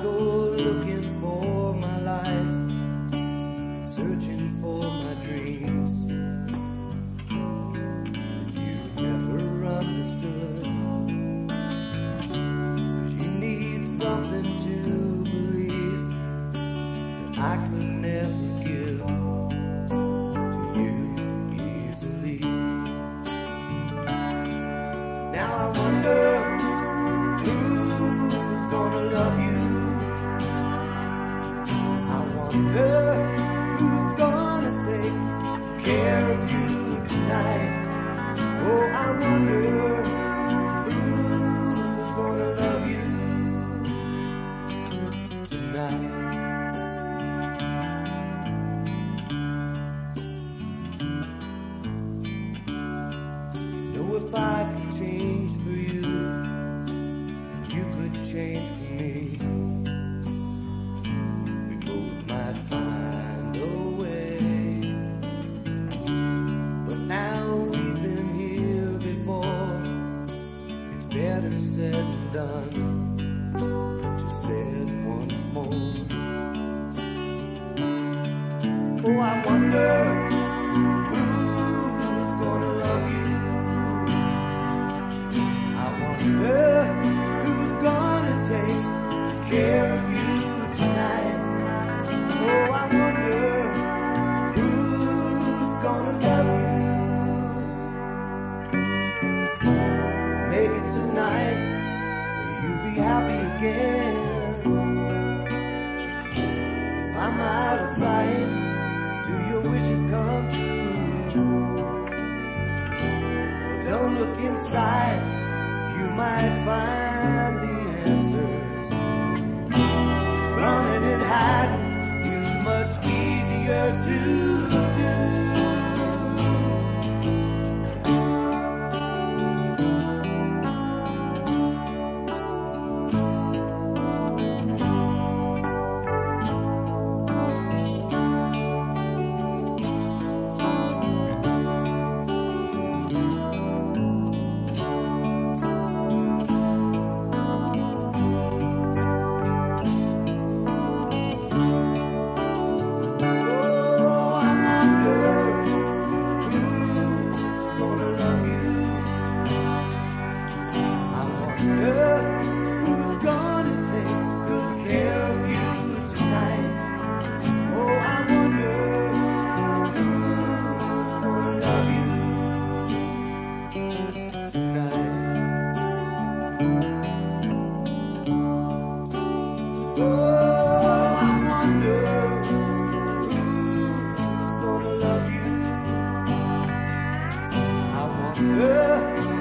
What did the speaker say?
go looking for my life, searching for my dreams, but you never understood. 'Cause you need something to believe that I could never give to you easily. Now I wonder who's gonna love you. I wonder who's gonna take care of you tonight. Oh, I wonder who's gonna love you tonight. Know if I could change for you, you could change for me, we both might find a way. But now we've been here before, it's better said than done, but just said once more. Oh, I wonder who's gonna love you. I wonder who's gonna take care of you tonight. Oh, I wonder who's gonna love you. Maybe tonight you'll be happy again. If I'm out of sight, do your wishes come true? But don't look inside, you might find the answers. 'Cause running and hiding is much easier to do. Who's gonna take good care of you tonight? Oh, I wonder who's gonna love you tonight. Oh, I wonder who's gonna love you. I wonder